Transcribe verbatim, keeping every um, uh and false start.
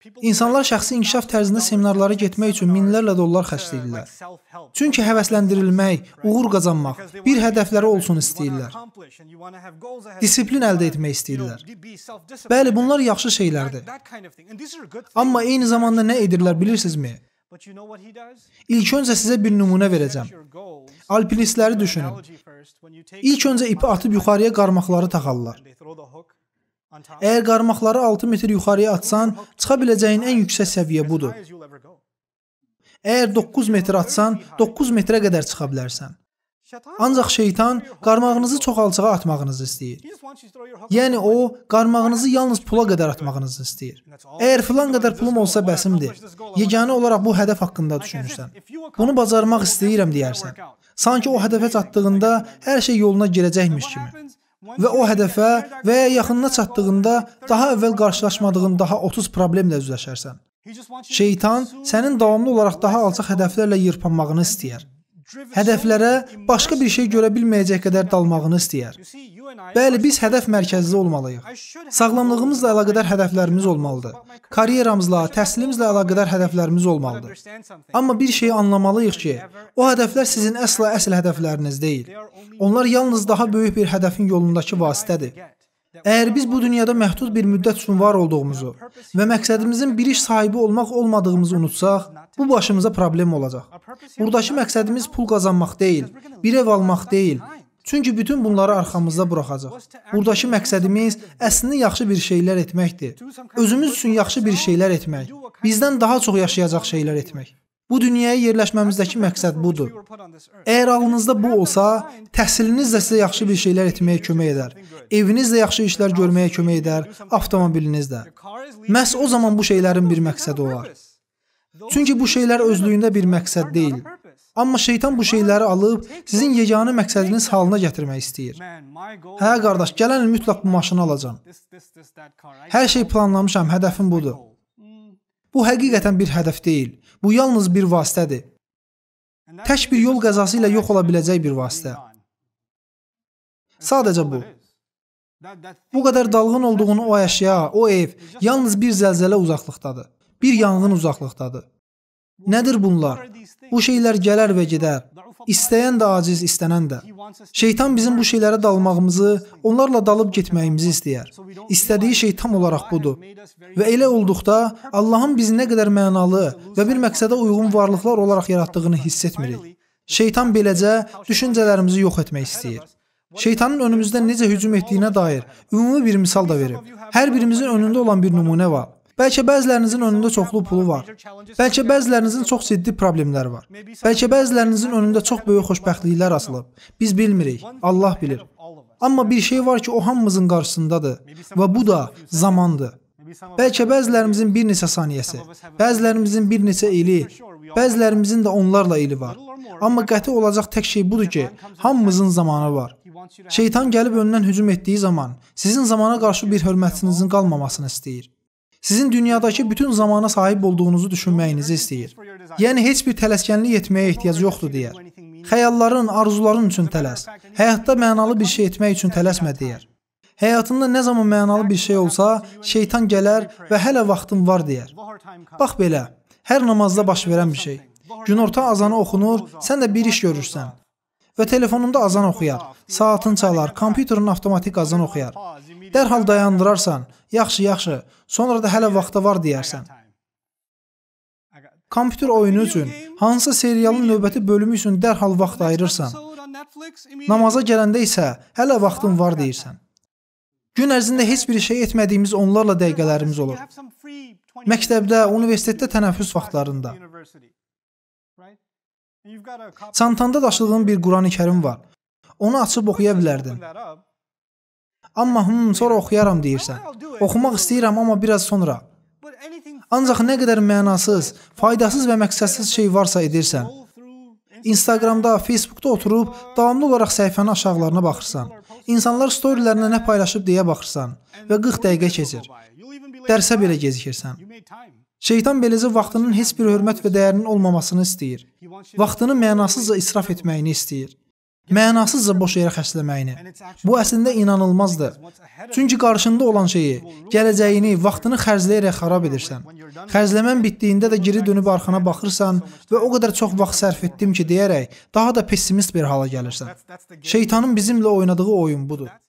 İnsanlar şəxsi inkişaf tərzində seminarlara getmək üçün minlərlə dollar xərcləyirlər. Çünki həvəsləndirilmək, uğur qazanmaq, bir hədəfləri olsun istəyirlər. Disiplin əldə etmək istəyirlər. Bəli, bunlar yaxşı şeylərdir. Amma eyni zamanda nə edirlər bilirsinizmi? İlk öncə sizə bir nümunə verəcəm. Alpinistləri düşünün. İlk öncə ipi atıb yuxarıya qarmaqları taxarlar. Əgər qarmaqları altı metr yuxarıya atsan, çıxa biləcəyin ən yüksək səviyyə budur. Əgər doqquz metr atsan, doqquz metrə qədər çıxa bilərsən. Ancaq şeytan qarmağınızı çox alçağa atmağınızı istəyir. Yəni o, qarmağınızı yalnız pula qədər atmağınızı istəyir. Əgər filan qədər pulum olsa bəsimdir, yeganə olaraq bu hədəf haqqında düşünürsən. Bunu bacarmaq istəyirəm deyərsən. Sanki o hədəfə çatdığında hər şey yoluna girəcəkmiş kimi. Və o hədəfə və ya yaxınına çatdığında daha əvvəl qarşılaşmadığın daha otuz problemlə üzləşərsən. Şeytan sənin davamlı olaraq daha alçaq hədəflərlə yırpanmağını istəyər. Hədəflərə başqa bir şey görə bilməyəcək qədər dalmağını istəyər. Bəli, biz hədəf mərkəzli olmalıyıq. Sağlamlığımızla əlaqədar hədəflərimiz olmalıdır. Karyeramızla, təhsilimizlə əlaqədar hədəflərimiz olmalıdır. Amma bir şeyi anlamalıyıq ki, o hədəflər sizin əsla əsl hədəfləriniz deyil. Onlar yalnız daha böyük bir hədəfin yolundakı vasitədir. Əgər biz bu dünyada məhdud bir müddət üçün var olduğumuzu və məqsədimizin bir iş sahibi olmaq olmadığımızı unutsaq, bu başımıza problem olacaq. Buradakı məqsədimiz pul qazanmaq deyil, bir ev almaq deyil. Çünki bütün bunları arxamızda buraxacaq. Buradakı məqsədimiz əslində yaxşı bir şeylər etməkdir. Özümüz üçün yaxşı bir şeylər etmək. Bizdən daha çox yaşayacaq şeylər etmək. Bu dünyaya yerləşməmizdəki məqsəd budur. Əgər ağlınızda bu olsa, təhsiliniz də sizə yaxşı bir şeylər etməyə kömək edər. Eviniz də yaxşı işlər görməyə kömək edər, avtomobiliniz də. Məhz o zaman bu şeylərin bir məqsədi olar. Çünki bu şeylər özlüyündə bir məqsəd deyil. Amma şeytan bu şeyləri alıb sizin yeganə məqsədiniz halına gətirmək istəyir. Hə qardaş, gələn il mütləq bu maşını alacağam. Hər şey planlamışam, hədəfim budur. Bu həqiqətən bir hədəf deyil. Bu yalnız bir vasitədir. Tək bir yol qəzası ilə yox ola biləcək bir vasitə. Sadəcə bu. Bu qədər dalğın olduğunu o əşya, o ev yalnız bir zəlzələ uzaqlıqdadır. Bir yanğın uzaqlıqdadır. Nədir bunlar? Bu şeylər gələr və gedər. İstəyən də aciz, istənən də. Şeytan bizim bu şeylərə dalmağımızı, onlarla dalıb getməyimizi istəyər. İstədiyi şey tam olaraq budur. Və elə olduqda Allahın bizi nə qədər mənalı və bir məqsədə uyğun varlıqlar olaraq yaratdığını hiss etmirik. Şeytan beləcə düşüncələrimizi yox etmək istəyir. Şeytanın önümüzdə necə hücum etdiyinə dair ümumi bir misal da verib. Hər birimizin önündə olan bir nümunə var. Bəlkə bəzilərinizin önündə çoxlu pulu var. Bəlkə bəzilərinizin çox ciddi problemləri var. Bəlkə bəzilərinizin önündə çox böyük xoşbəxtliklər asılıb. Biz bilmirik, Allah bilir. Amma bir şey var ki, o hamımızın qarşısındadır və bu da zamandır. Bəlkə bəzilərimizin bir neçə saniyəsi, bəzilərimizin bir neçə ili, bəzilərimizin də onlarla ili var. Amma qəti olacaq tək şey budur ki, hamımızın zamanı var. Şeytan gəlib öndən hücum etdiyi zaman sizin zamana qarşı bir hörmətinizin qalmamasını istəyir. Sizin dünyadakı bütün zamana sahib olduğunuzu düşünməyinizi istəyir. Yəni, heç bir tələskənlik etməyə ehtiyac yoxdur deyər. Xəyalların, arzuların üçün tələs. Həyatda mənalı bir şey etmək üçün tələsmə deyər. Həyatında nə zaman mənalı bir şey olsa, şeytan gələr və hələ vaxtım var deyər. Bax belə, hər namazda baş verən bir şey. Günorta azanı oxunur, sən də bir iş görürsən. Və telefonunda azan oxuyar, saatın çalar, kompüterin avtomatik azan oxuyar. Dərhal dayandırarsan, yaxşı, yaxşı, sonra da hələ vaxta var deyərsən. Kompüter oyunu üçün, hansısa serialın növbəti bölümü üçün dərhal vaxt ayırırsan. Namaza gələndə isə hələ vaxtın var deyirsən. Gün ərzində heç bir şey etmədiyimiz onlarla dəqiqələrimiz olur. Məktəbdə, universitetdə tənəffüs vaxtlarında. Çantanda daşıdığın bir Quran-ı Kərim var. Onu açıb oxuya bilərdin. Amma hım, sonra oxuyaram deyirsən. Oxumaq istəyirəm, amma biraz sonra. Ancaq nə qədər mənasız, faydasız və məqsədsiz şey varsa edirsən. Instagramda, Facebookda oturub, davamlı olaraq səhifənin aşağılarına baxırsan. İnsanlar storylərinə nə paylaşıb deyə baxırsan və qırx dəqiqə keçir. Dərsə belə gecikirsən. Şeytan beləcə vaxtının heç bir hörmət və dəyərinin olmamasını istəyir. Vaxtını mənasızca israf etməyini istəyir. Mənasızca boş yerə xərcləməyini. Bu əslində inanılmazdır. Çünki qarşında olan şeyi, gələcəyini, vaxtını xərcləyərək xarab edirsən. xərcləmən bitdiyində də geri dönüb arxana baxırsan və o qədər çox vaxt sərf etdim ki deyərək daha da pessimist bir hala gəlirsən. Şeytanın bizimlə oynadığı oyun budur.